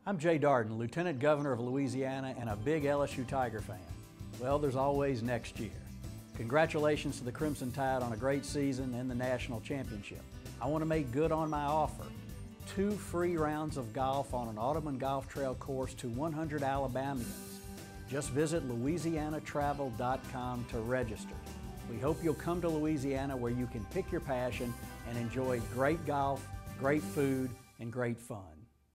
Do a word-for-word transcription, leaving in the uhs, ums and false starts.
I'm Jay Darden, Lieutenant Governor of Louisiana and a big L S U Tiger fan. Well, there's always next year. Congratulations to the Crimson Tide on a great season and the national championship. I want to make good on my offer. Two free rounds of golf on an Audubon golf trail course to one hundred Alabamians. Just visit louisiana travel dot com to register. We hope you'll come to Louisiana where you can pick your passion and enjoy great golf, great food, and great fun.